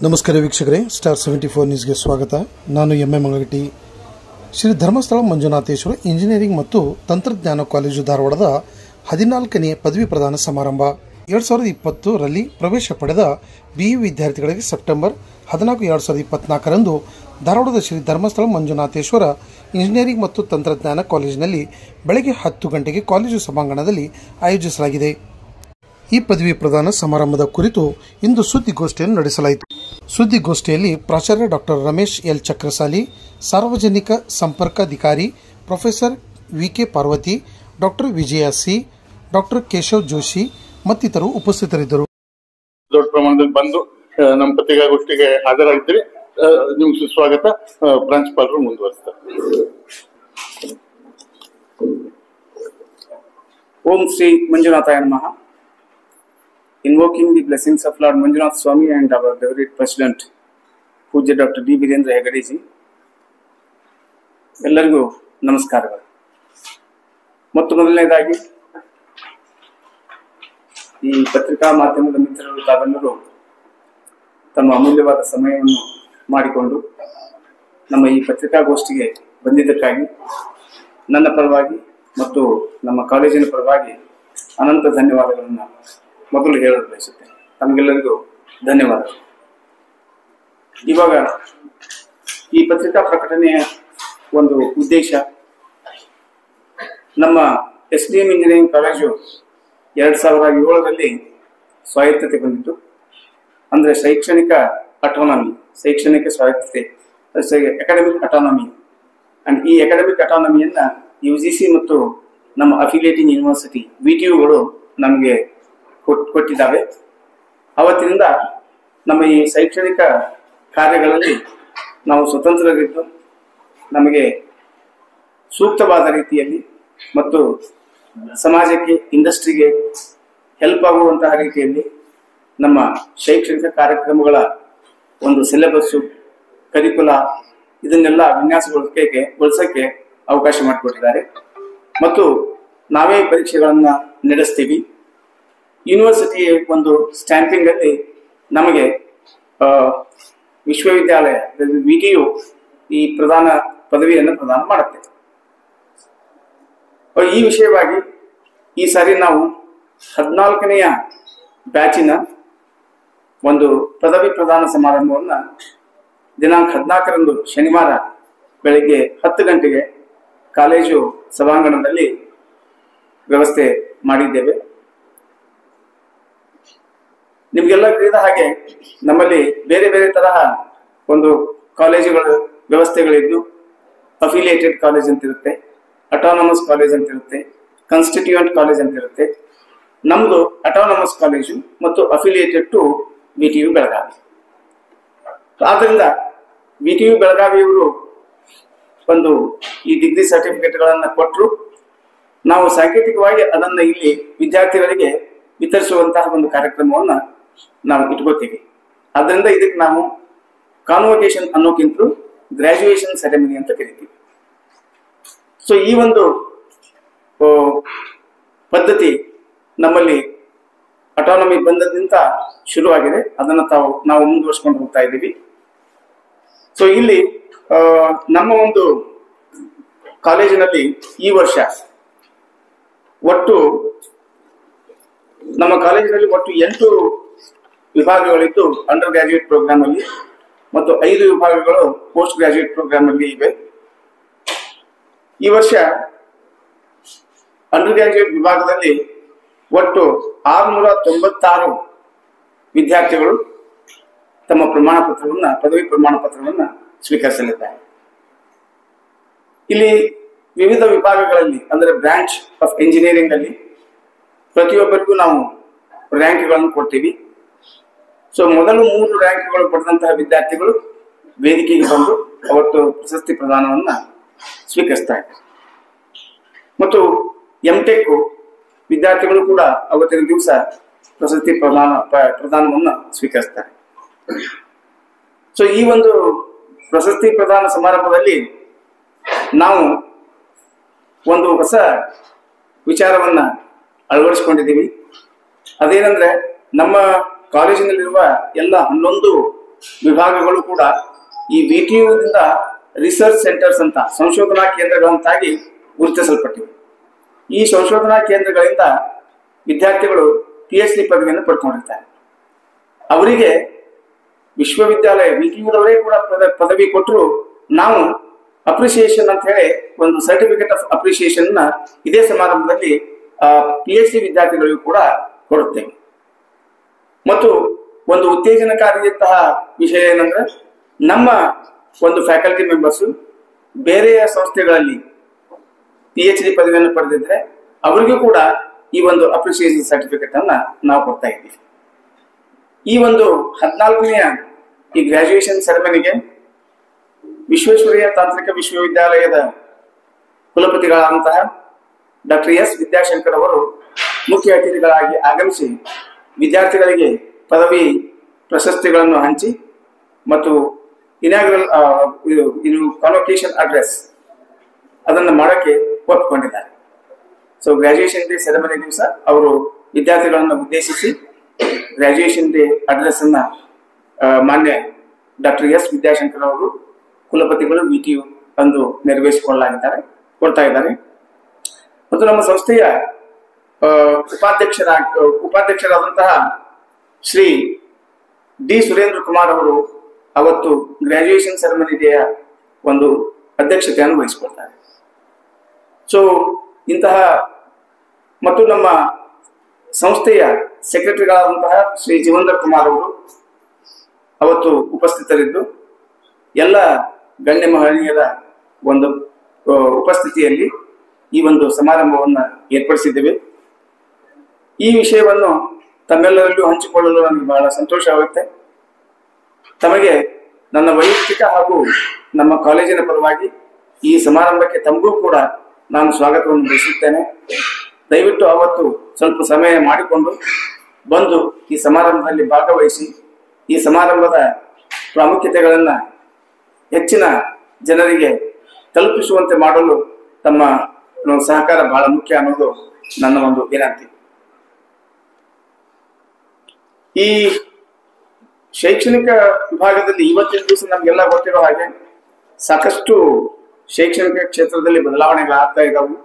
ನಮಸ್ಕಾರ ವೀಕ್ಷಕರೇ, ಸ್ಟಾರ್ 74 ನ್ಯೂಸ್ಗೆ ಸ್ವಾಗತ. ನಾನು ಎಂ.ಎ. ಮಂಗಗಟ್ಟಿ. ಶ್ರೀ ಧರ್ಮಸ್ಥಳ ಮಂಜುನಾಥೇಶ್ವರ ಇಂಜಿನಿಯರಿಂಗ್ ಮತ್ತು ತಂತ್ರಜ್ಞಾನ ಕಾಲೇಜು ಧಾರವಾಡದ 14ನೇ ಪದವಿ ಪ್ರದಾನ ಸಮಾರಂಭ 2020 ರಲ್ಲಿ ಪ್ರವೇಶ ಪಡೆದ ಬಿಇ ವಿದ್ಯಾರ್ಥಿಗಳಿಗೆ ಸೆಪ್ಟೆಂಬರ್ 14, 2024ರಂದು ಧಾರವಾಡದ ಶ್ರೀ ಧರ್ಮಸ್ಥಳ ಮಂಜುನಾಥೇಶ್ವರ ಇಂಜಿನಿಯರಿಂಗ್ ಮತ್ತು ತಂತ್ರಜ್ಞಾನ ಕಾಲೇಜಿನಲ್ಲಿ ಬೆಳಗ್ಗೆ 10 ಗಂಟೆಗೆ ಕಾಲೇಜು ಸಭಾಂಗಣದಲ್ಲಿ ಆಯೋಜಿಸಲಾಗಿದೆ. ಈ ಪದವಿ ಪ್ರದಾನ ಸಮಾರಂಭದ ಕುರಿತು ಇಂದು ಸುದ್ದಿಗೋಷ್ಠಿಯನ್ನು ನಡೆಸಲಾಯಿತು. ಸುದ್ದಿಗೋಷ್ಠಿಯಲ್ಲಿ ಪ್ರಾಚಾರ್ಯ ಡಾಕ್ಟರ್ ರಮೇಶ್ ಎಲ್ ಚಕ್ರಸಾಲಿ, ಸಾರ್ವಜನಿಕ ಸಂಪರ್ಕಾಧಿಕಾರಿ professor V K. Parvati, doctor Vijaya C, doctor Keshav Joshi ಮತ್ತಿತರರು ಉಪಸ್ಥಿತರಿದ್ದರು. ದೊಡ್ಡ ಪ್ರಮಾಣದಲ್ಲಿ ಬಂದು ನಮ್ಮ ಪತ್ರಿಕಾಗೋಷ್ಠಿಗೆ ಹಾಜರಾಗಿದ್ದರೆ ನಿಮ್ಗೆ ಸುಸ್ವಾಗತ. ಪ್ರಾಂಶುಪಾಲರು ಮುಂದುವರಿಸ್ತಾರೆ. ಓಂ ಶ್ರೀ ಮಂಜುನಾಥಾಯ ನಮಃ. Invoking the blessings of Lord Manjunath Swami and our devoted President, Pujya Dr. D. Virendra Hegade ji. ಎಲ್ಲರಿಗೂ ನಮಸ್ಕಾರಗಳು. ಮೊದಲನೇದಾಗಿ ಈ ಪತ್ರಿಕಾ ಮಾಧ್ಯಮದ ಮಿತ್ರರು ತಾವೆಲ್ಲರೂ ತಮ್ಮ ಅಮೂಲ್ಯವಾದ ಸಮಯವನ್ನು ಮಾಡಿಕೊಂಡು ನಮ್ಮ ಈ ಪತ್ರಿಕಾಗೋಷ್ಠಿಗೆ ಬಂದಿದ್ದಕ್ಕಾಗಿ ನನ್ನ ಪರವಾಗಿ ಮತ್ತು ನಮ್ಮ ಕಾಲೇಜಿನ ಪರವಾಗಿ ಅನಂತ ಧನ್ಯವಾದಗಳನ್ನು ಮೊದಲು ಹೇಳಲು ಬಯಸುತ್ತೇನೆ. ತಮಗೆಲ್ಲರಿಗೂ ಧನ್ಯವಾದಗಳು. ಇವಾಗ ಈ ಪತ್ರಿಕಾ ಪ್ರಕಟಣೆಯ ಒಂದು ಉದ್ದೇಶ, ನಮ್ಮ SDM ಇಂಜಿನಿಯರಿಂಗ್ ಕಾಲೇಜು 2007ರಲ್ಲಿ ಸ್ವಾಯತ್ತತೆ ಬಂದಿತ್ತು. ಅಂದರೆ ಶೈಕ್ಷಣಿಕ ಅಟಾನಮಿ, ಶೈಕ್ಷಣಿಕ ಸ್ವಾಯತ್ತತೆ, ಅಕಾಡೆಮಿಕ್ ಅಟಾನಮಿ. ಅಂಡ್ ಈ ಅಕಾಡೆಮಿಕ್ ಅಟಾನಮಿಯನ್ನ UGC ಮತ್ತು ನಮ್ಮ ಅಫಿಲಿಯೇಟಿಂಗ್ ಯೂನಿವರ್ಸಿಟಿ VTUಗಳು ನಮಗೆ ಕೊಟ್ಟಿದ್ದಾವೆ. ಅವತ್ತಿನಿಂದ ನಮ್ಮ ಈ ಶೈಕ್ಷಣಿಕ ಕಾರ್ಯಗಳಲ್ಲಿ ನಾವು ಸ್ವತಂತ್ರರಿದ್ದು ನಮಗೆ ಸೂಕ್ತವಾದ ರೀತಿಯಲ್ಲಿ ಮತ್ತು ಸಮಾಜಕ್ಕೆ, ಇಂಡಸ್ಟ್ರಿಗೆ ಹೆಲ್ಪ್ ಆಗುವಂತಹ ರೀತಿಯಲ್ಲಿ ನಮ್ಮ ಶೈಕ್ಷಣಿಕ ಕಾರ್ಯಕ್ರಮಗಳ ಒಂದು ಸಿಲೆಬಸ್ಸು, ಕರಿಕುಲ ಇದನ್ನೆಲ್ಲ ವಿನ್ಯಾಸಗೊಳಿಸಕ್ಕೆ ಅವಕಾಶ ಮಾಡಿಕೊಟ್ಟಿದ್ದಾರೆ. ಮತ್ತು ನಾವೇ ಪರೀಕ್ಷೆಗಳನ್ನು ನಡೆಸ್ತೀವಿ. ಯೂನಿವರ್ಸಿಟಿ ಒಂದು ಸ್ಟ್ಯಾಂಪಿಂಗ್ ಅಲ್ಲಿ ನಮಗೆ ವಿಶ್ವವಿದ್ಯಾಲಯ VTU ಈ ಪ್ರಧಾನ ಪದವಿಯನ್ನು ಪ್ರದಾನ ಮಾಡುತ್ತೆ. ಈ ವಿಷಯವಾಗಿ ಈ ಸಾರಿ ನಾವು 14ನೆಯ ಬ್ಯಾಚಿನ ಒಂದು ಪದವಿ ಪ್ರದಾನ ಸಮಾರಂಭವನ್ನು ದಿನಾಂಕ 14ರಂದು ಶನಿವಾರ ಬೆಳಗ್ಗೆ 10 ಗಂಟೆಗೆ ಕಾಲೇಜು ಸಭಾಂಗಣದಲ್ಲಿ ವ್ಯವಸ್ಥೆ ಮಾಡಿದ್ದೇವೆ. ನಿಮ್ಗೆಲ್ಲ ತಿಳಿದ ಹಾಗೆ ನಮ್ಮಲ್ಲಿ ಬೇರೆ ಬೇರೆ ತರಹ ಒಂದು ಕಾಲೇಜುಗಳ ವ್ಯವಸ್ಥೆಗಳಿದ್ದು, ಅಫಿಲಿಯೇಟೆಡ್ ಕಾಲೇಜ್ ಅಂತ ಇರುತ್ತೆ, ಅಟಾನಮಸ್ ಕಾಲೇಜ್ ಅಂತ ಇರುತ್ತೆ, ಕನ್ಸ್ಟಿಟ್ಯೂಯೆಂಟ್ ಕಾಲೇಜ್ ಅಂತ ಇರುತ್ತೆ. ನಮ್ದು ಅಟಾನಮಸ್ ಕಾಲೇಜು ಮತ್ತು ಅಫಿಲಿಯೇಟೆಡ್ ಟು VTU ಬೆಳಗಾವಿ. ಆದ್ರಿಂದ VTU ಬೆಳಗಾವಿಯವರು ಒಂದು ಈ ಡಿಗ್ರಿ ಸರ್ಟಿಫಿಕೇಟ್ಗಳನ್ನು ಕೊಟ್ಟರು. ನಾವು ಸಾಂಕೇತಿಕವಾಗಿ ಅದನ್ನ ಇಲ್ಲಿ ವಿದ್ಯಾರ್ಥಿಗಳಿಗೆ ವಿತರಿಸುವಂತಹ ಒಂದು ಕಾರ್ಯಕ್ರಮವನ್ನು ನಾವು ಇಟ್ಕೋತೀವಿ. ಅದರಿಂದ ಇದಕ್ಕೆ ನಾವು ಕಾನ್ವೊಕೇಶನ್ ಅನ್ನೋಕ್ಕಿಂತ ಗ್ರಾಜುಯೇಷನ್ ಸೆರೆಮನಿ ಅಂತ ಕರಿತೀವಿ. ಸೊ ಈ ಒಂದು ಪದ್ಧತಿ ನಮ್ಮಲ್ಲಿ ಅಟಾನಮಿ ಬಂದದಿಂದ ಶುರುವಾಗಿದೆ. ಅದನ್ನು ನಾವು ಮುಂದುವರ್ಸ್ಕೊಂಡು ಹೋಗ್ತಾ ಇದ್ದೀವಿ. ಸೊ ಇಲ್ಲಿ ನಮ್ಮ ಒಂದು ಕಾಲೇಜಿನಲ್ಲಿ ಈ ವರ್ಷ ನಮ್ಮ ಕಾಲೇಜಿನಲ್ಲಿ ಒಟ್ಟು 8 ವಿಭಾಗಗಳಿದ್ದು ಅಂಡರ್ ಗ್ರಾಜುಯೇಟ್ ಪ್ರೋಗ್ರಾಮ್ ಅಲ್ಲಿ ಮತ್ತು 5 ವಿಭಾಗಗಳು ಪೋಸ್ಟ್ ಗ್ರಾಜುಯೇಟ್ ಪ್ರೋಗ್ರಾಮ್ ಅಲ್ಲಿ ಇವೆ. ಈ ವರ್ಷ ಅಂಡರ್ ಗ್ರಾಜುಯೇಟ್ ವಿಭಾಗದಲ್ಲಿ ಒಟ್ಟು 696 ವಿದ್ಯಾರ್ಥಿಗಳು ತಮ್ಮ ಪದವಿ ಪ್ರಮಾಣ ಪತ್ರವನ್ನ ಸ್ವೀಕರಿಸಲಿದ್ದಾರೆ. ಇಲ್ಲಿ ವಿವಿಧ ವಿಭಾಗಗಳಲ್ಲಿ ಅಂದರೆ ಬ್ರಾಂಚ್ ಆಫ್ ಇಂಜಿನಿಯರಿಂಗ್ ಅಲ್ಲಿ ಪ್ರತಿಯೊಬ್ಬರಿಗೂ ನಾವು ರ್ಯಾಂಕ್ಗಳನ್ನು ಕೊಡ್ತೀವಿ. ಸೊ ಮೊದಲು 3 ರ್ಯಾಂಕ್ಗಳು ಪಡೆದಂತಹ ವಿದ್ಯಾರ್ಥಿಗಳು ವೇದಿಕೆಗೆ ಬಂದು ಅವತ್ತು ಪ್ರಶಸ್ತಿ ಪ್ರದಾನವನ್ನ ಸ್ವೀಕರಿಸ್ತಾ ಇದ್ದಾರೆ. ಮತ್ತು MTech ವಿದ್ಯಾರ್ಥಿಗಳು ಕೂಡ ಅವತ್ತಿನ ದಿವಸ ಪ್ರಶಸ್ತಿ ಪ್ರದಾನವನ್ನ ಸ್ವೀಕರಿಸ್ತಾರೆ. ಸೊ ಈ ಒಂದು ಪ್ರಶಸ್ತಿ ಪ್ರದಾನ ಸಮಾರಂಭದಲ್ಲಿ ನಾವು ಒಂದು ಹೊಸ ವಿಚಾರವನ್ನ ಅಳವಡಿಸಿಕೊಂಡಿದ್ದೀವಿ. ಅದೇನೆಂದ್ರೆ ನಮ್ಮ ಕಾಲೇಜಿನಲ್ಲಿರುವ ಎಲ್ಲ 11 ವಿಭಾಗಗಳು ಕೂಡ ಈ VTUದಿಂದ ರಿಸರ್ಚ್ ಸೆಂಟರ್ಸ್ ಅಂತ ಸಂಶೋಧನಾ ಕೇಂದ್ರಗಳಂತಾಗಿ ಗುರುತಿಸಲ್ಪಟ್ಟಿವೆ. ಈ ಸಂಶೋಧನಾ ಕೇಂದ್ರಗಳಿಂದ ವಿದ್ಯಾರ್ಥಿಗಳು PhD ಪದವಿಯನ್ನು ಪಡ್ಕೊಂಡಿರ್ತಾರೆ. ಅವರಿಗೆ ವಿಶ್ವವಿದ್ಯಾಲಯ VTUದವರೇ ಕೂಡ ಪದವಿ ಕೊಟ್ಟರು ನಾವು ಅಪ್ರಿಸಿಯೇಷನ್ ಅಂತ ಹೇಳಿ ಒಂದು ಸರ್ಟಿಫಿಕೇಟ್ ಆಫ್ ಅಪ್ರಿಸಿಯೇಷನ್ ಇದೇ ಸಮಾರಂಭದಲ್ಲಿ PhD ವಿದ್ಯಾರ್ಥಿಗಳಿಗೂ ಕೂಡ ಕೊಡುತ್ತೇವೆ. ಮತ್ತು ಒಂದು ಉತ್ತೇಜನಕಾರಿಯಂತಹ ವಿಷಯ ಏನಂದ್ರೆ ನಮ್ಮ ಒಂದು ಫ್ಯಾಕಲ್ಟಿ ಮೆಂಬರ್ಸು ಬೇರೆಯ ಸಂಸ್ಥೆಗಳಲ್ಲಿ PhD ಪದವಿಯನ್ನು ಪಡೆದಿದ್ರೆ ಅವರಿಗೂ ಕೂಡ ಈ ಒಂದು ಅಪ್ರಿಸಿಯೇಷನ್ ಸರ್ಟಿಫಿಕೇಟ್ ಅನ್ನ ನಾವು ಕೊಡ್ತಾ ಇದ್ದೀವಿ. ಈ ಒಂದು 14ನೇ ಈ ಗ್ರಾಜುಯೇಷನ್ ಸೆರೆಮನಿಗೆ ವಿಶ್ವೇಶ್ವರಯ್ಯ ತಾಂತ್ರಿಕ ವಿಶ್ವವಿದ್ಯಾಲಯದ ಕುಲಪತಿಗಳಾದಂತಹ ಡಾಕ್ಟರ್ S ವಿದ್ಯಾಶಂಕರ್ ಅವರು ಮುಖ್ಯ ಅತಿಥಿಗಳಾಗಿ ಆಗಮಿಸಿ ವಿದ್ಯಾರ್ಥಿಗಳಿಗೆ ಪದವಿ ಪ್ರಶಸ್ತಿಗಳನ್ನು ಹಂಚಿ ಮತ್ತು ಇನಾಗ್ರಲ್ ಕಾನ್ವೊಕೇಶನ್ ಅಡ್ರೆಸ್ ಅದನ್ನು ಮಾಡೋಕ್ಕೆ ಒಪ್ಪಿಕೊಂಡಿದ್ದಾರೆ. ಸೊ ಗ್ರಾಜುಯೇಷನ್ ಡೇ ಸೆರೆಮನಿ ದಿವಸ ಅವರು ವಿದ್ಯಾರ್ಥಿಗಳನ್ನು ಉದ್ದೇಶಿಸಿ ಗ್ರಾಜುಯೇಷನ್ ಡೇ ಅಡ್ರೆಸ್ ಅನ್ನ ಮಾನ್ಯ ಡಾಕ್ಟರ್ S ವಿದ್ಯಾಶಂಕರ್ ಅವರು ಕುಲಪತಿಗಳು VTU ಅಂದು ಕೊಡ್ತಾ ಇದ್ದಾರೆ. ಮತ್ತು ನಮ್ಮ ಸಂಸ್ಥೆಯ ಉಪಾಧ್ಯಕ್ಷರಾದಂತಹ ಶ್ರೀ D ಸುರೇಂದ್ರ ಕುಮಾರ್ ಅವರು ಅವತ್ತು ಗ್ರಾಜುಯೇಷನ್ ಸೆರೆಮನಿ ಡೇಯ ಒಂದು ಅಧ್ಯಕ್ಷತೆಯನ್ನು ವಹಿಸಿಕೊಳ್ತಾರೆ. ಸೊ ಇಂತಹ ಮತ್ತು ನಮ್ಮ ಸಂಸ್ಥೆಯ ಸೆಕ್ರೆಟರಿಗಳಾದಂತಹ ಶ್ರೀ ಜೀವಂದರ್ ಕುಮಾರ್ ಅವರು ಅವತ್ತು ಉಪಸ್ಥಿತರಿದ್ದು ಎಲ್ಲ ಗಣ್ಯ ಮಹನೀಯರ ಒಂದು ಉಪಸ್ಥಿತಿಯಲ್ಲಿ ಈ ಒಂದು ಸಮಾರಂಭವನ್ನು ಏರ್ಪಡಿಸಿದ್ದೇವೆ. ಈ ವಿಷಯವನ್ನು ತಮ್ಮೆಲ್ಲರಲ್ಲೂ ಹಂಚಿಕೊಳ್ಳಲು ನನಗೆ ಬಹಳ ಸಂತೋಷವಾಗುತ್ತೆ. ತಮಗೆ ನನ್ನ ವೈಯಕ್ತಿಕ ಹಾಗೂ ನಮ್ಮ ಕಾಲೇಜಿನ ಪರವಾಗಿ ಈ ಸಮಾರಂಭಕ್ಕೆ ತಮಗೂ ಕೂಡ ನಾನು ಸ್ವಾಗತವನ್ನು ಬಯಸುತ್ತೇನೆ. ದಯವಿಟ್ಟು ಅವತ್ತು ಸ್ವಲ್ಪ ಸಮಯ ಮಾಡಿಕೊಂಡು ಬಂದು ಈ ಸಮಾರಂಭದಲ್ಲಿ ಭಾಗವಹಿಸಿ ಈ ಸಮಾರಂಭದ ಪ್ರಾಮುಖ್ಯತೆಗಳನ್ನು ಹೆಚ್ಚಿನ ಜನರಿಗೆ ತಲುಪಿಸುವಂತೆ ಮಾಡಲು ತಮ್ಮ ಸಹಕಾರ ಬಹಳ ಮುಖ್ಯ ಅನ್ನೋದು ನನ್ನ ಒಂದು ವಿನಂತಿ. ಈ ಶೈಕ್ಷಣಿಕ ವಿಭಾಗದಲ್ಲಿ ಇವತ್ತಿನ ದಿವಸ ನಮಗೆಲ್ಲ ಗೊತ್ತಿರೋ ಹಾಗೆ ಸಾಕಷ್ಟು ಶೈಕ್ಷಣಿಕ ಕ್ಷೇತ್ರದಲ್ಲಿ ಬದಲಾವಣೆಗಳಾಗ್ತಾ ಇದ್ದಾವೆ.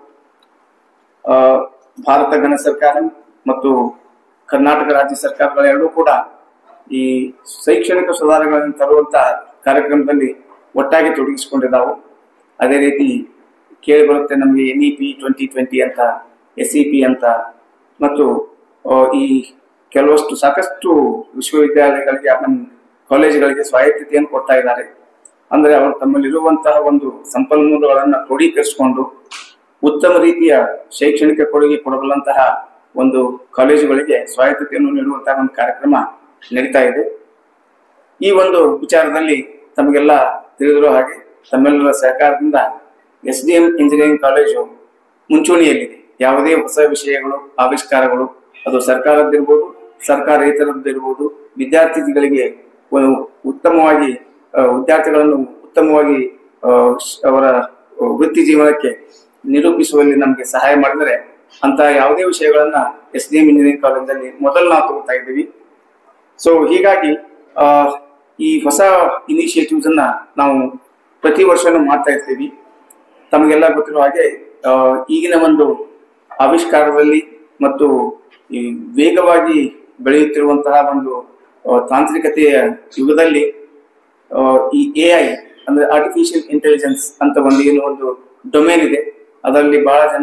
ಭಾರತ ಘನ ಸರ್ಕಾರ ಮತ್ತು ಕರ್ನಾಟಕ ರಾಜ್ಯ ಸರ್ಕಾರಗಳೆರಡೂ ಕೂಡ ಈ ಶೈಕ್ಷಣಿಕ ಸುಧಾರಣೆಗಳನ್ನು ತರುವಂತಹ ಕಾರ್ಯಕ್ರಮದಲ್ಲಿ ಒಟ್ಟಾಗಿ ತೊಡಗಿಸಿಕೊಂಡಿದ್ದಾವೆ. ಅದೇ ರೀತಿ ಕೇಳಿ ಬರುತ್ತೆ ನಮಗೆ NEP 2020 ಅಂತ, SEP ಅಂತ, ಮತ್ತು ಈ ಕೆಲವಷ್ಟು ಸಾಕಷ್ಟು ವಿಶ್ವವಿದ್ಯಾಲಯಗಳಿಗೆ ಕಾಲೇಜುಗಳಿಗೆ ಸ್ವಾಯತ್ತತೆಯನ್ನು ಕೊಡ್ತಾ ಇದ್ದಾರೆ. ಅಂದ್ರೆ ಅವರು ತಮ್ಮಲ್ಲಿರುವಂತಹ ಒಂದು ಸಂಪನ್ಮೂಲಗಳನ್ನು ಕ್ರೋಢೀಕರಿಸಿಕೊಂಡು ಉತ್ತಮ ರೀತಿಯ ಶೈಕ್ಷಣಿಕ ಕೊಡುಗೆ ಕೊಡಬಲ್ಲಂತಹ ಒಂದು ಕಾಲೇಜುಗಳಿಗೆ ಸ್ವಾಯತ್ತತೆಯನ್ನು ನೀಡುವಂತಹ ಒಂದು ಕಾರ್ಯಕ್ರಮ ನಡೀತಾ ಇದೆ. ಈ ಒಂದು ವಿಚಾರದಲ್ಲಿ ತಮಗೆಲ್ಲ ತಿಳಿದಿರೋ ಹಾಗೆ ತಮ್ಮೆಲ್ಲರ ಸಹಕಾರದಿಂದ SDM ಇಂಜಿನಿಯರಿಂಗ್ ಕಾಲೇಜು ಮುಂಚೂಣಿಯಲ್ಲಿದೆ. ಯಾವುದೇ ಹೊಸ ವಿಷಯಗಳು ಆವಿಷ್ಕಾರಗಳು ಅದು ಸರ್ಕಾರದ್ದಿರ್ಬೋದು, ಸರ್ಕಾರೇತರದ್ದಿರ್ಬೋದು, ವಿದ್ಯಾರ್ಥಿಗಳಿಗೆ ಉತ್ತಮವಾಗಿ ವಿದ್ಯಾರ್ಥಿಗಳನ್ನು ಉತ್ತಮವಾಗಿ ಅವರ ವೃತ್ತಿ ಜೀವನಕ್ಕೆ ನಿರೂಪಿಸುವಲ್ಲಿ ನಮಗೆ ಸಹಾಯ ಮಾಡಿದರೆ ಅಂತ ಯಾವುದೇ ವಿಷಯಗಳನ್ನ SDM ಇಂಜಿನಿಯರಿಂಗ್ ಕಾಲೇಜಲ್ಲಿ ಮೊದಲು ನಾವು ತಗೋತಾ ಇದ್ದೀವಿ. ಸೊ ಹೀಗಾಗಿ ಈ ಹೊಸ ಇನಿಷಿಯೇಟಿವ್ಸ್ ಅನ್ನ ನಾವು ಪ್ರತಿ ವರ್ಷನೂ ಮಾಡ್ತಾ ಇರ್ತೀವಿ. ತಮಗೆಲ್ಲ ಗೊತ್ತಿರೋ ಹಾಗೆ ಈಗಿನ ಒಂದು ಆವಿಷ್ಕಾರದಲ್ಲಿ ಮತ್ತು ಈ ವೇಗವಾಗಿ ಬೆಳೆಯುತ್ತಿರುವಂತಹ ಒಂದು ತಾಂತ್ರಿಕತೆಯ ಯುಗದಲ್ಲಿ ಈ AI ಅಂದ್ರೆ ಆರ್ಟಿಫಿಷಿಯಲ್ ಇಂಟೆಲಿಜೆನ್ಸ್ ಅಂತ ಒಂದು ಡೊಮೇನ್ ಇದೆ. ಅದರಲ್ಲಿ ಬಹಳ ಜನ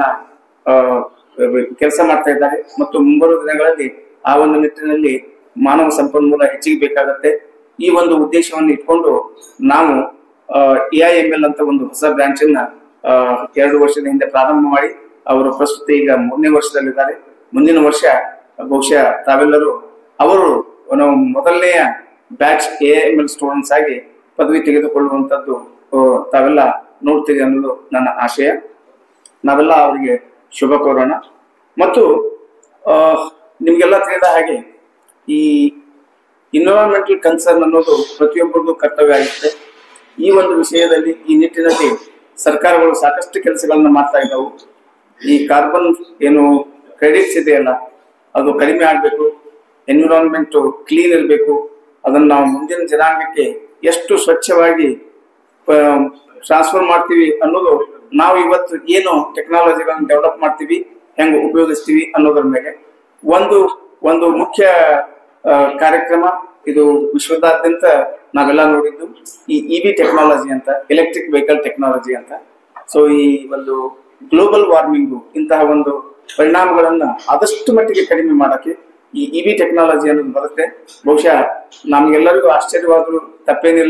ಕೆಲಸ ಮಾಡ್ತಾ ಇದ್ದಾರೆ ಮತ್ತು ಮುಂಬರುವ ದಿನಗಳಲ್ಲಿ ಆ ಒಂದು ನಿಟ್ಟಿನಲ್ಲಿ ಮಾನವ ಸಂಪನ್ಮೂಲ ಹೆಚ್ಚಿಗೆ ಬೇಕಾಗತ್ತೆ. ಈ ಒಂದು ಉದ್ದೇಶವನ್ನು ಇಟ್ಕೊಂಡು ನಾವು AIML ಅಂತ ಒಂದು ಹೊಸ ಬ್ರಾಂಚ್ ಅನ್ನ 2 ವರ್ಷದ ಹಿಂದೆ ಪ್ರಾರಂಭ ಮಾಡಿ ಅವರು ಪ್ರಸ್ತುತ ಈಗ 3ನೇ ವರ್ಷದಲ್ಲಿದ್ದಾರೆ. ಮುಂದಿನ ವರ್ಷ ಬಹುಶಃ ತಾವೆಲ್ಲರೂ ಅವರು ಮೊದಲನೆಯ ಬ್ಯಾಚ್ AIML ಸ್ಟೂಡೆಂಟ್ಸ್ ಆಗಿ ಪದವಿ ತೆಗೆದುಕೊಳ್ಳುವಂಥದ್ದು ತಾವೆಲ್ಲ ನೋಡ್ತೀರಿ ಅನ್ನೋದು ನನ್ನ ಆಶಯ. ನಾವೆಲ್ಲ ಅವರಿಗೆ ಶುಭ ಕೋರೋಣ. ಮತ್ತು ನಿಮ್ಗೆಲ್ಲ ತಿಳಿದ ಹಾಗೆ ಈ ಎನ್ವಿರಾನ್ಮೆಂಟಲ್ ಕನ್ಸರ್ನ್ ಅನ್ನೋದು ಪ್ರತಿಯೊಬ್ಬರಿಗೂ ಕರ್ತವ್ಯ ಆಗುತ್ತೆ. ಈ ಒಂದು ವಿಷಯದಲ್ಲಿ ಈ ನಿಟ್ಟಿನಲ್ಲಿ ಸರ್ಕಾರಗಳು ಸಾಕಷ್ಟು ಕೆಲಸಗಳನ್ನ ಮಾಡ್ತಾ ಇದ್ದಾವೆ. ಈ ಕಾರ್ಬನ್ ಏನು ಕ್ರೆಡಿಟ್ಸ್ ಇದೆಯಲ್ಲ ಅದು ಕಡಿಮೆ ಆಗಬೇಕು, ಎನ್ವಿರಾನ್ಮೆಂಟ್ ಕ್ಲೀನ್ ಇರಬೇಕು, ಅದನ್ನು ನಾವು ಮುಂದಿನ ಜನಾಂಗಕ್ಕೆ ಎಷ್ಟು ಸ್ವಚ್ಛವಾಗಿ ಟ್ರಾನ್ಸ್ಫರ್ ಮಾಡ್ತೀವಿ ಅನ್ನೋದು ನಾವು ಇವತ್ತು ಏನು ಟೆಕ್ನಾಲಜಿಗಳನ್ನು ಡೆವಲಪ್ ಮಾಡ್ತೀವಿ, ಹೆಂಗೆ ಉಪಯೋಗಿಸ್ತೀವಿ ಅನ್ನೋದ್ರ ಮೇಲೆ ಒಂದು ಮುಖ್ಯ ಕಾರ್ಯಕ್ರಮ ಇದು. ವಿಶ್ವದಾದ್ಯಂತ ನಾವೆಲ್ಲ ನೋಡಿದ್ದು ಈ ಇವಿ ಟೆಕ್ನಾಲಜಿ ಅಂತ, ಎಲೆಕ್ಟ್ರಿಕ್ ವೆಹಿಕಲ್ ಟೆಕ್ನಾಲಜಿ ಅಂತ. ಸೊ ಈ ಒಂದು ಗ್ಲೋಬಲ್ ವಾರ್ಮಿಂಗು ಇಂತಹ ಒಂದು ಪರಿಣಾಮಗಳನ್ನ ಆದಷ್ಟು ಮಟ್ಟಿಗೆ ಕಡಿಮೆ ಮಾಡಕ್ಕೆ ಈ ಇವಿ ಟೆಕ್ನಾಲಜಿ ಅನ್ನೋದು ಬರುತ್ತೆ. ಬಹುಶಃ ನಮ್ಗೆಲ್ಲರಿಗೂ ಆಶ್ಚರ್ಯವಾದರೂ ತಪ್ಪೇನಿಲ್ಲ.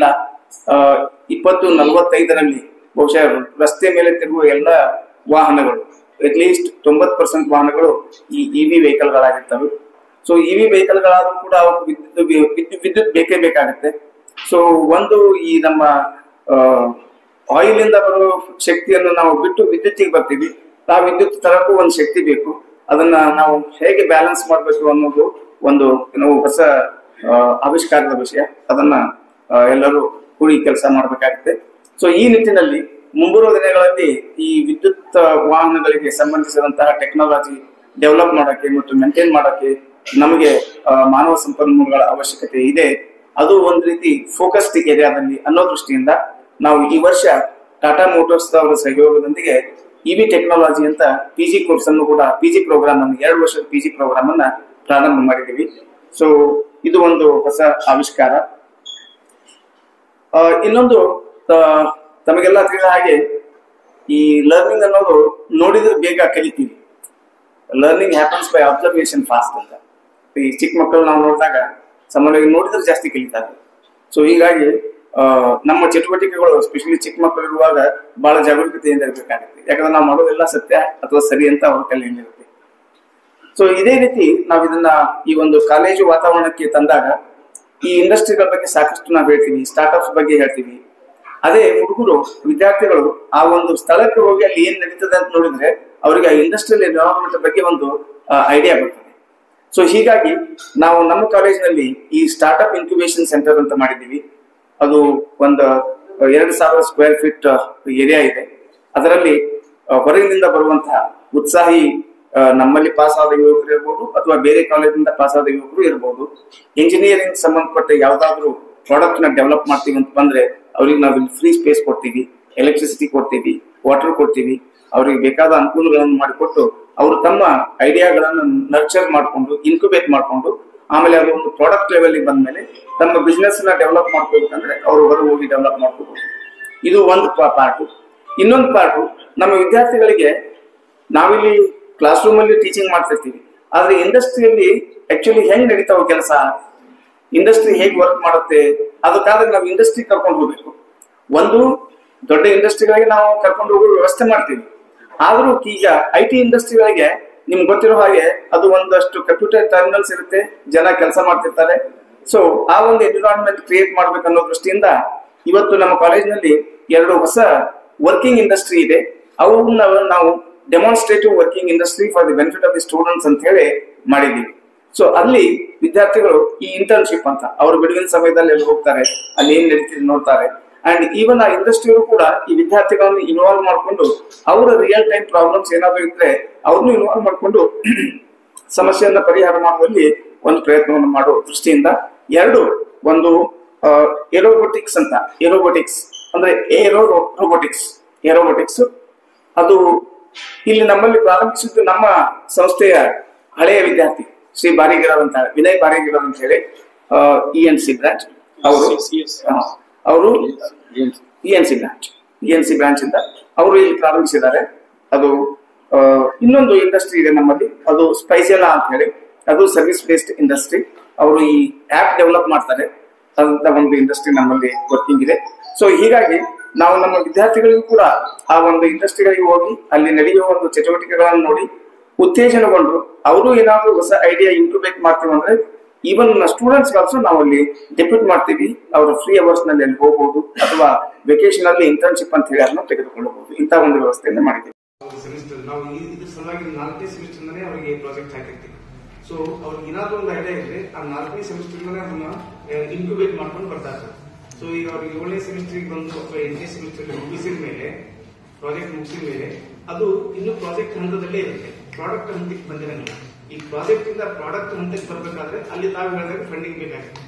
2045ರಲ್ಲಿ ಬಹುಶಃ ರಸ್ತೆ ಮೇಲೆ ತಿರುಗುವ ಎಲ್ಲ ವಾಹನಗಳು ಅಟ್ಲೀಸ್ಟ್ 90% ವಾಹನಗಳು ಈ ಇವಿ ವೆಹಿಕಲ್ಗಳಾಗಿರ್ತವೆ. ಸೊ ಇವಿ ವೆಹಿಕಲ್ಗಳಾದ್ರೂ ಕೂಡ ವಿದ್ಯುತ್ ಬೇಕೇ ಬೇಕಾಗುತ್ತೆ. ಸೊ ಈ ನಮ್ಮ ಆಯಿಲ್ ಇಂದ ಬರೋ ಶಕ್ತಿಯನ್ನು ನಾವು ಬಿಟ್ಟು ವಿದ್ಯುತ್ತಿಗೆ ಬರ್ತೀವಿ. ಆ ವಿದ್ಯುತ್ ತರಕ್ಕೂ ಒಂದು ಶಕ್ತಿ ಬೇಕು. ಅದನ್ನ ನಾವು ಹೇಗೆ ಬ್ಯಾಲೆನ್ಸ್ ಮಾಡಬೇಕು ಅನ್ನೋದು ಒಂದು ಹೊಸ ಆವಿಷ್ಕಾರದ ವಿಷಯ. ಅದನ್ನ ಎಲ್ಲರೂ ಕೂಡಿ ಕೆಲಸ ಮಾಡಬೇಕಾಗುತ್ತೆ. ಸೊ ಈ ನಿಟ್ಟಿನಲ್ಲಿ ಮುಂಬರುವ ದಿನಗಳಲ್ಲಿ ಈ ವಿದ್ಯುತ್ ವಾಹನಗಳಿಗೆ ಸಂಬಂಧಿಸಿದಂತಹ ಟೆಕ್ನಾಲಜಿ ಡೆವಲಪ್ ಮಾಡಕ್ಕೆ ಮತ್ತು ಮೇಂಟೈನ್ ಮಾಡಕ್ಕೆ ನಮಗೆ ಮಾನವ ಸಂಪನ್ಮೂಲಗಳ ಅವಶ್ಯಕತೆ ಇದೆ. ಅದು ಒಂದು ರೀತಿ ಫೋಕಸ್ಡ್ ಏರಿಯಾದಲ್ಲಿ ಅನ್ನೋ ದೃಷ್ಟಿಯಿಂದ ನಾವು ಈ ವರ್ಷ ಟಾಟಾ ಮೋಟಾರ್ಸ್ ಅವರ ಸಹಯೋಗದೊಂದಿಗೆ ಇವಿ ಟೆಕ್ನಾಲಜಿ ಅಂತ PG ಕೋರ್ಸ್ ಅನ್ನು ಕೂಡ PG ಪ್ರೋಗ್ರಾಮ್ ಅನ್ನು 2 ವರ್ಷದ PG ಪ್ರೋಗ್ರಾಮ್ ಅನ್ನ ಪ್ರಾರಂಭ ಮಾಡಿದ್ದೀವಿ. ಸೊ ಇದು ಒಂದು ಹೊಸ ಆವಿಷ್ಕಾರ. ಇನ್ನೊಂದು ತಮಗೆಲ್ಲ ತಿಳಿದ ಹಾಗೆ ಈ ಲರ್ನಿಂಗ್ ಅನ್ನೋದು ನೋಡಿದ್ರೆ ಬೇಗ ಕಲಿತೀವಿ. Learning happens by observation fast ಅಂತ. ಈ ಚಿಕ್ಕ ಮಕ್ಕಳು ನಾವು ನೋಡಿದಾಗ ಸಾಮಾನ್ಯವಾಗಿ ನೋಡಿದ್ರೆ ಜಾಸ್ತಿ ಕಲಿತಾರೆ. ಸೊ ಹೀಗಾಗಿ ನಮ್ಮ ಚಟುವಟಿಕೆಗಳು ಎಸ್ಪೆಷಲಿ ಚಿಕ್ಕ ಮಕ್ಕಳು ಇರುವಾಗ ಬಹಳ ಜಾಗರೂಕತೆಯಿಂದ ಇರಬೇಕಾಗುತ್ತೆ. ಯಾಕಂದ್ರೆ ನಾವು ಮಾಡೋದೆಲ್ಲ ಸತ್ಯ ಅಥವಾ ಸರಿ ಅಂತ ಅವ್ರ ಕಲಿಯಲಿರುತ್ತೆ. ಸೊ ಇದೇ ರೀತಿ ನಾವು ಇದನ್ನ ಈ ಒಂದು ಕಾಲೇಜು ವಾತಾವರಣಕ್ಕೆ ತಂದಾಗ ಈ ಇಂಡಸ್ಟ್ರಿಗಳ ಬಗ್ಗೆ ಸಾಕಷ್ಟು ನಾವು ಹೇಳ್ತೀವಿ, ಸ್ಟಾರ್ಟ್ಅಪ್ಸ್ ಬಗ್ಗೆ ಹೇಳ್ತೀವಿ. ಅದೇ ಹುಡುಗರು ವಿದ್ಯಾರ್ಥಿಗಳು ಆ ಒಂದು ಸ್ಥಳಕ್ಕೆ ಹೋಗಿ ಅಲ್ಲಿ ಏನ್ ನಡೀತದೆ ಅಂತ ನೋಡಿದ್ರೆ ಅವರಿಗೆ ಇಂಡಸ್ಟ್ರಿಯಲ್ ಎನ್ವೈರನ್ಮೆಂಟ್ ಬಗ್ಗೆ ಒಂದು ಐಡಿಯಾ ಬರ್ತದೆ. ಸೊ ಹೀಗಾಗಿ ನಾವು ನಮ್ಮ ಕಾಲೇಜಿನಲ್ಲಿ ಈ ಸ್ಟಾರ್ಟ್ಅಪ್ ಇನ್ಕ್ಯುಬೇಷನ್ ಸೆಂಟರ್ ಅಂತ ಮಾಡಿದ್ದೀವಿ. ಅದು ಒಂದು 2,000 ಸ್ಕ್ವೇರ್ ಫೀಟ್ ಏರಿಯಾ ಇದೆ. ಅದರಲ್ಲಿ ಹೊರಗಿನಿಂದ ಬರುವಂತಹ ಉತ್ಸಾಹಿ ನಮ್ಮಲ್ಲಿ ಪಾಸ್ ಆದ ಯುವಕರು ಇರ್ಬೋದು ಅಥವಾ ಬೇರೆ ಕಾಲೇಜಿನಿಂದ ಪಾಸ್ ಆದ ಯುವಕರು ಇರ್ಬೋದು. ಇಂಜಿನಿಯರಿಂಗ್ ಸಂಬಂಧಪಟ್ಟ ಯಾವ್ದಾದ್ರು ಪ್ರಾಡಕ್ಟ್ ನ ಡೆವಲಪ್ ಮಾಡ್ತೀವಿ ಅಂತ ಬಂದ್ರೆ ಅವ್ರಿಗೆ ನಾವು ಫ್ರೀ ಸ್ಪೇಸ್ ಕೊಡ್ತೀವಿ, ಎಲೆಕ್ಟ್ರಿಸಿಟಿ ಕೊಡ್ತೀವಿ, ವಾಟರ್ ಕೊಡ್ತೀವಿ. ಅವ್ರಿಗೆ ಬೇಕಾದ ಅನುಕೂಲಗಳನ್ನು ಮಾಡಿಕೊಟ್ಟು ಅವರು ತಮ್ಮ ಐಡಿಯಾಗಳನ್ನು ನರ್ಚರ್ ಮಾಡಿಕೊಂಡು ಇನ್ಕ್ಯುಬೇಟ್ ಮಾಡಿಕೊಂಡು ಆಮೇಲೆ ಅದು ಒಂದು ಪ್ರಾಡಕ್ಟ್ ಲೆವೆಲ್ ಬಂದ್ಮೇಲೆ ತಮ್ಮ ಬಿಸ್ನೆಸ್ ನ ಡೆವಲಪ್ ಮಾಡ್ಕೋಬೇಕಂದ್ರೆ ಅವರು ಹೊರಗೆ ಹೋಗಿ ಡೆವಲಪ್ ಮಾಡ್ಕೋಬಹುದು. ಇದು ಒಂದು ಪಾರ್ಟ್. ಇನ್ನೊಂದು ಪಾರ್ಟ್ ನಮ್ಮ ವಿದ್ಯಾರ್ಥಿಗಳಿಗೆ ನಾವಿಲ್ಲಿ ಕ್ಲಾಸ್ ರೂಮ್ ಅಲ್ಲಿ ಟೀಚಿಂಗ್ ಮಾಡ್ತಿರ್ತೀವಿ, ಆದ್ರೆ ಇಂಡಸ್ಟ್ರಿಯಲ್ಲಿ ಆಕ್ಚುಲಿ ಹೆಂಗ್ ನಡೀತಾವ ಕೆಲಸ, ಇಂಡಸ್ಟ್ರಿ ಹೇಗೆ ವರ್ಕ್ ಮಾಡುತ್ತೆ, ಅದಕ್ಕಾದ್ರೆ ನಾವು ಇಂಡಸ್ಟ್ರಿ ಕರ್ಕೊಂಡು ಹೋಗ್ಬೇಕು. ಒಂದು ದೊಡ್ಡ ಇಂಡಸ್ಟ್ರಿಗಳಿಗೆ ನಾವು ಕರ್ಕೊಂಡು ಹೋಗೋ ವ್ಯವಸ್ಥೆ ಮಾಡ್ತೀವಿ. ಆದ್ರೂ ಈಗ IT ಇಂಡಸ್ಟ್ರಿಗಳಿಗೆ ನಿಮ್ಗೆ ಗೊತ್ತಿರೋ ಹಾಗೆ ಅದು ಒಂದಷ್ಟು ಕಂಪ್ಯೂಟರ್ ಟರ್ಮಿನಲ್ಸ್ ಇರುತ್ತೆ, ಜನ ಕೆಲಸ ಮಾಡ್ತಿರ್ತಾರೆ. ಸೊ ಆ ಒಂದು ಎನ್ವಿರಾನ್ಮೆಂಟ್ ಕ್ರಿಯೇಟ್ ಮಾಡ್ಬೇಕನ್ನೋ ದೃಷ್ಟಿಯಿಂದ ಇವತ್ತು ನಮ್ಮ ಕಾಲೇಜಿನಲ್ಲಿ 2 ಹೊಸ ವರ್ಕಿಂಗ್ ಇಂಡಸ್ಟ್ರಿ ಇದೆ. ಅವನ್ನ ನಾವು demonstrative working industry for the benefit of the students ಅಂತ ಹೇಳಿ ಮಾಡಿದ್ದೀವಿ. ಸೊ ಅಲ್ಲಿ ವಿದ್ಯಾರ್ಥಿಗಳು ಈ ಇಂಟರ್ನ್ಶಿಪ್ ಅಂತ ಅವರು ಬಿಡುವಿನ ಸಮಯದಲ್ಲಿ ಅಲ್ಲಿ ಹೋಗ್ತಾರೆ, ಅಲ್ಲಿ ಏನ್ ನಡೀತಿದೆ ನೋಡ್ತಾರೆ. ಅಂಡ್ ಈವನ್ ಆ ಇಂಡಸ್ಟ್ರಿಯವರು ಕೂಡ ಈ ವಿದ್ಯಾರ್ಥಿಗಳನ್ನು ಇನ್ವಾಲ್ವ್ ಮಾಡ್ಕೊಂಡು ಅವರ ರಿಯಲ್ ಟೈಮ್ ಪ್ರಾಬ್ಲಮ್ಸ್ ಏನಾದ್ರು ಇದ್ರೆ ಅವ್ರನ್ನು ಇನ್ವಾಲ್ವ್ ಮಾಡ್ಕೊಂಡು ಸಮಸ್ಯೆಯನ್ನ ಪರಿಹಾರ ಮಾಡುವಲ್ಲಿ ಒಂದು ಪ್ರಯತ್ನವನ್ನು ಮಾಡೋ ದೃಷ್ಟಿಯಿಂದ ಒಂದು ಏರೋಬೋಟಿಕ್ಸ್ ಅಂತ, ಏರೋಬೋಟಿಕ್ಸ್ ಅಂದ್ರೆ ಏರೋಬೋಟಿಕ್ಸ್ ಅದು ಇಲ್ಲಿ ನಮ್ಮಲ್ಲಿ ಪ್ರಾರಂಭಿಸಿದ್ದು ನಮ್ಮ ಸಂಸ್ಥೆಯ ಹಳೆಯ ವಿದ್ಯಾರ್ಥಿ ಶ್ರೀ ಬಾರಿಗಿರಾವ್ ಅಂತ, ವಿನಯ್ ಬಾರಿಗಿರಾವ್ ಅಂತ ಹೇಳಿ ENC ಬ್ರಾಂಚ್ ಅವರು ENC ಬ್ರಾಂಚ್ ಇಂದ ಅವರು ಇಲ್ಲಿ ಪ್ರಾರಂಭಿಸಿದ್ದಾರೆ. ಅದು ಇನ್ನೊಂದು ಇಂಡಸ್ಟ್ರಿ ಇದೆ ನಮ್ಮಲ್ಲಿ, ಅದು ಸ್ಪೈಸೆಲಾ ಅಂತ ಹೇಳಿ, ಅದು ಸರ್ವಿಸ್ ಬೇಸ್ಡ್ ಇಂಡಸ್ಟ್ರಿ. ಅವರು ಈ ಆಪ್ ಡೆವಲಪ್ ಮಾಡ್ತಾರೆ ಅಂತ ಒಂದು ಇಂಡಸ್ಟ್ರಿ ನಮ್ಮಲ್ಲಿ ವರ್ಕಿಂಗ್ ಇದೆ. ಸೊ ಹೀಗಾಗಿ ನಾವು ನಮ್ಮ ವಿದ್ಯಾರ್ಥಿಗಳಿಗೂ ಕೂಡ ಆ ಒಂದು ಇಂಡಸ್ಟ್ರಿಗಳಿಗೆ ಹೋಗಿ ಅಲ್ಲಿ ನಡೆಯುವ ಒಂದು ಚಟುವಟಿಕೆಗಳನ್ನು ನೋಡಿ ಉತ್ತೇಜನಗೊಂಡು ಅವರು ಏನಾದ್ರು ಹೊಸ ಐಡಿಯಾ ಇಂಕ್ಯುಬೇಟ್ ಮಾಡ್ತೀವಿ ಅಂದ್ರೆ ಈವನ್ ಸ್ಟೂಡೆಂಟ್ಸ್ ಆಲ್ಸೋ ನಾವು ಅಲ್ಲಿ ಡೆಪ್ಯೂಟ್ ಮಾಡ್ತೀವಿ. ಅವರು ಫ್ರೀ ಅವರ್ಸ್ ನಲ್ಲಿ ಅಲ್ಲಿ ಹೋಗಬಹುದು ಅಥವಾ ವೆಕೇಶನ್ ಅಲ್ಲಿ ಇಂಟರ್ನ್ಶಿಪ್ ಅಂತ ಹೇಳಿ ಅದನ್ನು ತೆಗೆದುಕೊಳ್ಳಬಹುದು. ಇಂಥ ಒಂದು ವ್ಯವಸ್ಥೆಯನ್ನು ಮಾಡಿದ್ದೀವಿ. ಸೆಮಿಸ್ಟರ್ ನಾವು ಇದ್ರ ಸಲುವಾಗಿ 4ನೇ ಸೆಮಿಸ್ಟರ್ ಅವರಿಗೆ ಪ್ರಾಜೆಕ್ಟ್ ಹಾಕಿರ್ತೀವಿ. ಸೊ ಅವ್ರಿಗೆ ಏನಾದ್ರು ಒಂದು ಐಡಿಯಾ ಇದ್ರೆ ಆ 4ನೇ ಸೆಮಿಸ್ಟರ್ ಅದನ್ನ ಇನ್ಕ್ಯುಬೇಟ್ ಮಾಡ್ಕೊಂಡು ಬರ್ತಾರೆ. ಸೊ ಈಗ ಅವ್ರಿಗೆ 7ನೇ ಸೆಮಿಸ್ಟರ್ ಬಂದು ಅಥವಾ 8ನೇ ಸೆಮಿಸ್ಟರ್ ಮುಗಿಸಿದ ಮೇಲೆ ಪ್ರಾಜೆಕ್ಟ್ ಮುಗಿಸಿದ ಮೇಲೆ ಅದು ಇನ್ನು ಪ್ರಾಜೆಕ್ಟ್ ಹಂತದಲ್ಲೇ ಇರುತ್ತೆ, ಪ್ರಾಡಕ್ಟ್ ಹಂತಕ್ಕೆ ಬಂದಿರಂಗಿಲ್ಲ. ಈ ಪ್ರಾಜೆಕ್ಟ್ ಇಂದ ಪ್ರಾಡಕ್ಟ್ ಹಂತಕ್ಕೆ ಬರ್ಬೇಕಾದ್ರೆ ಅಲ್ಲಿ ತಾವು ಹೇಳಿದಾಗ ಫಂಡಿಂಗ್ ಬೇಕಾಗುತ್ತೆ.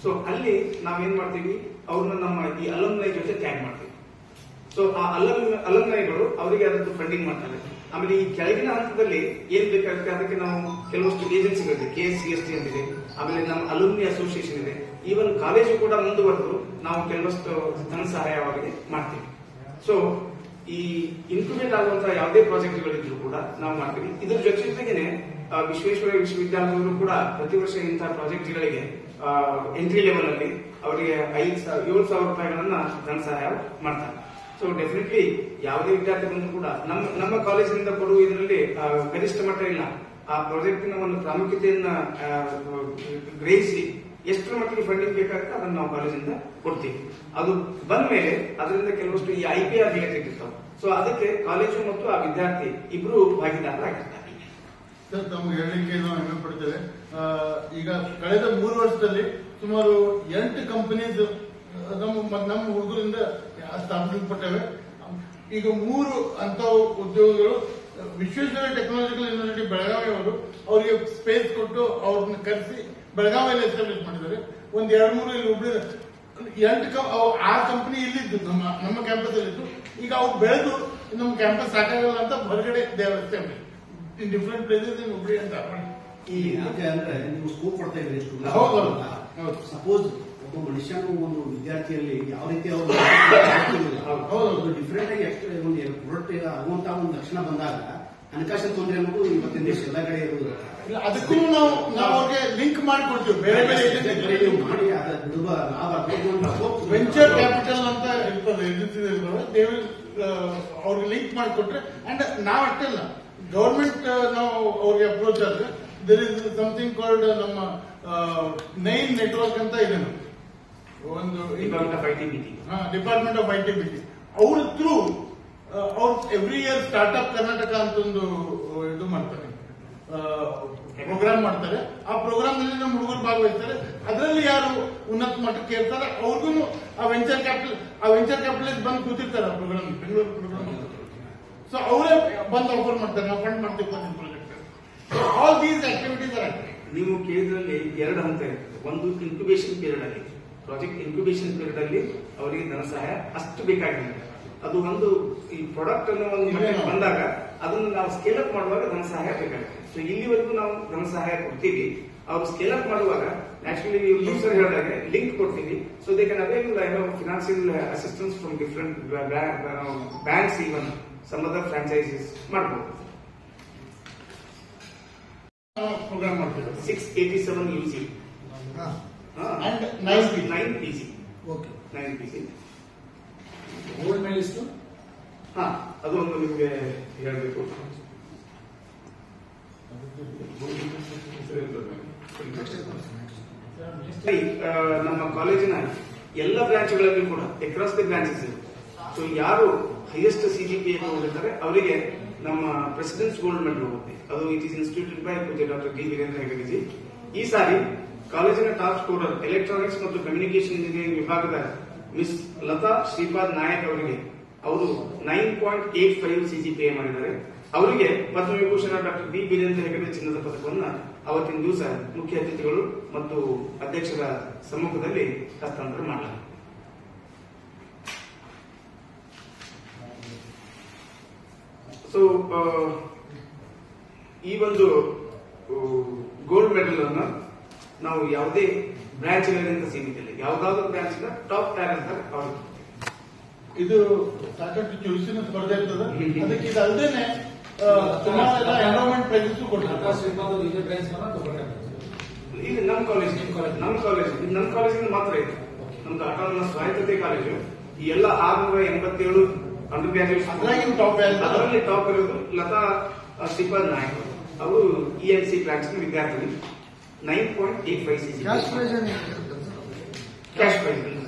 ಸೊ ಅಲ್ಲಿ ನಾವೇನ್ ಮಾಡ್ತೀವಿ, ಅವ್ರನ್ನ ನಮ್ಮ ಈ ಅಲಮ್ನೈ ಜೊತೆ ಟ್ಯಾಗ್ ಮಾಡ್ತೀವಿ. ಸೊ ಆ ಅಲಮ್ನೈಗಳು ಅವರಿಗೆ ಅದಕ್ಕೆ ಫಂಡಿಂಗ್ ಮಾಡ್ತಾರೆ. ಆಮೇಲೆ ಈ ಕೆಳಗಿನ ಹಂತದಲ್ಲಿ ಏನ್ ಬೇಕಾಗುತ್ತೆ ಅದಕ್ಕೆ ನಾವು ಕೆಲವಷ್ಟು ಏಜೆನ್ಸಿಗಳಿದೆ, KSCST ಅಂತಿದೆ, ಆಮೇಲೆ ನಮ್ಮ ಅಲುಮ್ನಿ ಅಸೋಸಿಯೇಷನ್ ಇದೆ. ಈವನ್ ಕಾಲೇಜು ಕೂಡ ಮುಂದುವರೆದು ನಾವು ಕೆಲವಷ್ಟು ಧನ ಸಹಾಯ ಅವರಿಗೆ ಮಾಡ್ತೀವಿ. ಸೊ ಈ ಇನ್ಕ್ಯುಬೇಟ್ ಆಗುವಂತಹ ಯಾವುದೇ ಪ್ರಾಜೆಕ್ಟ್ಗಳಿದ್ರು ಕೂಡ ನಾವು ಮಾಡ್ತೀವಿ. ಇದ್ರ ಜೊತೆಗೇನೆ ವಿಶ್ವೇಶ್ವರಯ್ಯ ವಿಶ್ವವಿದ್ಯಾಲಯದವರು ಕೂಡ ಪ್ರತಿ ವರ್ಷ ಇಂತಹ ಪ್ರಾಜೆಕ್ಟ್ಗಳಿಗೆ ಎಂಟ್ರಿ ಲೆವೆಲ್ ಅಲ್ಲಿ ಅವರಿಗೆ 7,000 ರೂಪಾಯಿಗಳನ್ನ ಧನ ಸಹಾಯ ಮಾಡ್ತಾರೆ. ಸೊ ಡೆಫಿನೆಟ್ಲಿ ಯಾವುದೇ ವಿದ್ಯಾರ್ಥಿ ಬಂದರೂ ಕೂಡ ನಮ್ಮ ಕಾಲೇಜಿನಿಂದ ಕೊಡುವ ಇದರಲ್ಲಿ ಗರಿಷ್ಠ ಮಟ್ಟ ಇಲ್ಲ. ಆ ಪ್ರಾಜೆಕ್ಟಿನ ಒಂದು ಪ್ರಾಮುಖ್ಯತೆಯನ್ನ ಗ್ರಹಿಸಿ ಎಷ್ಟರ ಮಟ್ಟಿಗೆ ಫಂಡಿಂಗ್ ಬೇಕಾಗುತ್ತೆ ಅದನ್ನು ನಾವು ಕಾಲೇಜಿಂದ ಕೊಡ್ತೀವಿ. ಅದು ಬಂದ ಮೇಲೆ ಅದರಿಂದ ಕೆಲವಷ್ಟು ಈ IPR ರಿಲೇಟೆಡ್ ಇರ್ತಾವೆ. ಸೊ ಅದಕ್ಕೆ ಕಾಲೇಜು ಮತ್ತು ಆ ವಿದ್ಯಾರ್ಥಿ ಇಬ್ರು ಭಾಗಿದಾರರಾಗಿರ್ತಾರೆ. ತಮಗೆ ಹೇಳಲಿಕ್ಕೆ ನಾವು ಹೆಮ್ಮೆ ಪಡ್ತೇವೆ. ಈಗ ಕಳೆದ 3 ವರ್ಷದಲ್ಲಿ ಸುಮಾರು 8 ಕಂಪನೀಸ್ ನಮ್ಮ ಹುಡುಗರಿಂದ ಸ್ಥಾಪಿಸಲ್ಪಟ್ಟವೆ. ಈಗ 3 ಅಂತ ಉದ್ಯೋಗಗಳು ವಿಶ್ವೇಶ್ವರಯ್ಯ ಟೆಕ್ನಾಲಜಿಕಲ್ ಯೂನಿವರ್ಸಿಟಿ ಬೆಳಗಾವಿ ಅವರು ಅವರಿಗೆ ಸ್ಪೇಸ್ ಕೊಟ್ಟು ಅವ್ರನ್ನ ಕರೆಸಿ ಬೆಳಗಾವಿಯಲ್ಲಿ ಎಸ್ಟಾಬ್ಲಿಷ್ ಮಾಡಿದ್ದಾರೆ. ಒಂದ್ 2-3 ಇಲ್ಲಿ ಹುಬ್ಳಿ 6 ಕಂಪನಿ ಇಲ್ಲಿದ್ದು ನಮ್ಮ ಕ್ಯಾಂಪಸ್ ಅಲ್ಲಿದ್ದು. ಈಗ ಅವ್ರು ಬೆಳೆದು ನಮ್ಮ ಕ್ಯಾಂಪಸ್ ಸಾಕಾಗಲ್ಲ ಅಂತ ಹೊರಗಡೆ ದೇವಸ್ಥೆ in different places in Hubli ಅಂತ ಅಂದ್ರೆ ನೀವು ಸ್ಕೋಪ್ ಕೊಡ್ತಾ ಇದ್ರಿ. ಸಪೋಸ್ ಒಬ್ಬ ಮನುಷ್ಯನು ಒಂದು ವಿದ್ಯಾರ್ಥಿಯಲ್ಲಿ ಯಾವ ರೀತಿ ಅವರು ಡಿಫ್ರೆಂಟ್ ಆಗಿ ಒಂದು ಪ್ರೊಡಕ್ಟ್ ಆಗುವಂತಹ ಒಂದು ಲಕ್ಷಣ ಬಂದಾಗ ಹಣಕಾಸಿನ ತೊಂದರೆ ಅನ್ನೋದು ಇವತ್ತಿನ ದೇಶ ಎಲ್ಲ ಕಡೆ ಇರುವುದು. ಅದಕ್ಕೂ ನಾವು ಅವ್ರಿಗೆ ಲಿಂಕ್ ಮಾಡಿಕೊಡ್ತೀವಿ. ಬೇರೆ ಬೇರೆ ಮಾಡಿ ಬಿಡುವ ಲಾಭ ವೆಂಚರ್ ಕ್ಯಾಪಿಟಲ್ ಅಂತ ಇರ್ತದೆ, ಅವ್ರಿಗೆ ಲಿಂಕ್ ಮಾಡಿಕೊಟ್ರೆ ಅಂಡ್ ನಾವ್ ಅಷ್ಟಲ್ಲ ಗವರ್ಮೆಂಟ್ ನಾವು ಅವ್ರಿಗೆ ಅಪ್ರೋಚ್ ಆದ್ರೆ ದೇರ್ ಇಸ್ ಸಮಥಿಂಗ್ ಕಾಲ್ಡ್ ನಮ್ಮ 9 ನೆಟ್ವರ್ಕ್ ಅಂತ ಇದೆ. ಒಂದು ಡಿಪಾರ್ಟ್ಮೆಂಟ್ ಆಫ್ ITBT ಅವ್ರ ಥ್ರೂ ಅವ್ರು ಎವ್ರಿ ಇಯರ್ ಸ್ಟಾರ್ಟ್ಅಪ್ ಕರ್ನಾಟಕ ಅಂತ ಒಂದು ಇದು ಮಾಡ್ತಾರೆ, ಪ್ರೋಗ್ರಾಮ್ ಮಾಡ್ತಾರೆ. ಆ ಪ್ರೋಗ್ರಾಮ್ ನಲ್ಲಿ ನಮ್ಮ ಹುಡುಗರು ಭಾಗವಹಿಸ್ತಾರೆ. ಅದರಲ್ಲಿ ಯಾರು ಉನ್ನತ ಮಟ್ಟಕ್ಕೆ ಇರ್ತಾರೆ ಅವ್ರಿಗೂ ಆ ವೆಂಚರ್ ಕ್ಯಾಪಿಟಲಿಸ್ಟ್ ಬಂದು ಕೂತಿರ್ತಾರೆ ಆ ಪ್ರೋಗ್ರಾಮ್, ಬೆಂಗಳೂರು ಪ್ರೋಗ್ರಾಮ್. ಸೊ ಅವರೇ ಬಂದು ಆಫರ್ ಮಾಡ್ತಾರೆ, ನಾವು ಫಂಡ್ ಮಾಡ್ತೀವಿ project. All these activities are. ನೀವು ಕೇಳಿದ್ರಲ್ಲಿ 2 ಹಂತ ಇರ್ತದೆ. ಒಂದು ಇನ್ಕ್ಯುಬೇಷನ್ ಪೀರಿಯಡ್ ಅಲ್ಲಿ, ಪ್ರಾಜೆಕ್ಟ್ ಇನ್ಕ್ಯುಬೇಷನ್ ಪೀರಿಯಡ್ ಅಲ್ಲಿ ಅವರಿಗೆ ಧನ ಸಹಾಯ ಅಷ್ಟು ಬೇಕಾಗಿಲ್ಲ. ಅದು ಒಂದು ಈ ಪ್ರಾಡಕ್ಟ್ ಅನ್ನೋ ಒಂದು ಮಟ್ಟಿಗೆ ಬಂದಾಗ ಅದನ್ನು ನಾವು ಸ್ಕೇಲ್ ಅಪ್ ಮಾಡುವಾಗ ಧನ ಸಹಾಯ ಬೇಕಾಗುತ್ತೆ. ಸೊ ಇಲ್ಲಿವರೆಗೂ ನಾವು ಧನ ಸಹಾಯ ಕೊಡ್ತೀವಿ. ಅವರು ಸ್ಕೇಲ್ ಅಪ್ ಮಾಡುವಾಗ ಆಕ್ಚುಲಿ ಪ್ರೊಫೆಸರ್ ಹೇಳಿದಾಗೆ ಲಿಂಕ್ ಕೊಡ್ತೀವಿ. So they can avail financial assistance from different banks, even some other franchisees ಮಾಡಬಹುದು. ಪ್ರೋಗ್ರಾಮ್ ಮಾಡ್ತೀವಿ. 687 UC and 9 PC. Okay, 9 PC. Gold medallist ಅದು ಒಂದು ನಿಮಗೆ ಹೇಳಬೇಕು. ನಮ್ಮ ಕಾಲೇಜಿನ ಎಲ್ಲ ಬ್ರಾಂಚ್ಗಳಲ್ಲಿ ಕೂಡ ಅಕ್ರಾಸ್ ದಿ ಬ್ರಾಂಚಸ್ ಇರುತ್ತೆ. ಸೊ ಯಾರು ಹೈಯೆಸ್ಟ್ CGPA ಹೋಗಿರ್ತಾರೆ ಅವರಿಗೆ ನಮ್ಮ ಪ್ರೆಸಿಡೆಂಟ್ಸ್ ಗೋಲ್ಡ್ ಮೆಡಲ್ ಹೋಗುತ್ತೆ. ಅದು ಇಟ್ ಈಸ್ ಇನ್ಸ್ಟಿಟ್ಯೂಟೆಡ್ ಬೈ ಪೂಜ್ಯ ಡಾಕ್ಟರ್ ಡಿ ವೀರೇಂದ್ರ ಹೆಗಡೆಜಿ. ಈ ಸಾರಿ ಕಾಲೇಜಿನ ಟಾಪ್ ಸ್ಕೋರರ್ ಎಲೆಕ್ಟ್ರಾನಿಕ್ಸ್ ಮತ್ತು ಕಮ್ಯುನಿಕೇಶನ್ ಇಂಜಿನಿಯರಿಂಗ್ ವಿಭಾಗದ ಮಿಸ್ ಲತಾ ಶ್ರೀಪಾದ್ ನಾಯಕ್ ಅವರಿಗೆ ಅವರು 9.85 CGPA ಮಾಡಿದ್ದಾರೆ. ಅವರಿಗೆ ಪದ್ಮವಿಭೂಷಣ ಡಾಕ್ಟರ್ ಡಿ ವೀರೇಂದ್ರ ಹೆಗಡೆ ಚಿನ್ನದ ಪದಕವನ್ನು ಅವತ್ತಿನ ದಿವಸ ಮುಖ್ಯ ಅತಿಥಿಗಳು ಮತ್ತು ಅಧ್ಯಕ್ಷರ ಸಮ್ಮುಖದಲ್ಲಿ ಹಸ್ತಾಂತರ ಮಾಡಲಾಗಿದೆ. ಸೊ ಈ ಒಂದು ಗೋಲ್ಡ್ ಮೆಡಲ್ ಅನ್ನು ನಾವು ಯಾವುದೇ ಬ್ರಾಂಚ್ಗಳಿಂದ ಸೀಮಿತ ಇಲ್ಲ, ಯಾವುದಾದ್ರೂ ಬ್ರಾಂಚ್ ಟಾಪ್ ಟ್ಯಾಲೆಂಟ್ ಅವ್ರಿಗೆ. ಇದು ಸಾಕಷ್ಟು ಚುರುಸಿನ ಸ್ಪರ್ಧೆ ಇರ್ತದೆ. ಅದಕ್ಕೆ ಇದು ಅಲ್ಲದೇನೆ ಸುಮಾರು ಎಂಡೋಮೆಂಟ್ ಪ್ರೈಸಸ್ ಕೊಡ್ತಾರೆ. ಇದು ನಮ್ಮ ಕಾಲೇಜಿಂದ ಮಾತ್ರ ಇದೆ. ನಮ್ದು ಆಟೋನಮಸ್ ಸ್ವಾಯತ್ತತೆ ಕಾಲೇಜು. ಈ ಎಲ್ಲ 687 ಅಂಡರ್ ಗ್ರಾಜುಯೇಟ್ ಅದರಲ್ಲಿ ಟಾಪ್ ಇರೋದು ಲತಾ ಶ್ರೀಪಾದ್ ನಾಯಕ್. ಅವರು ENC ಬ್ರಾಂಚ್ ವಿದ್ಯಾರ್ಥಿ. 9.85 ಕ್ಯಾಶ್ ಪ್ರೈಸ್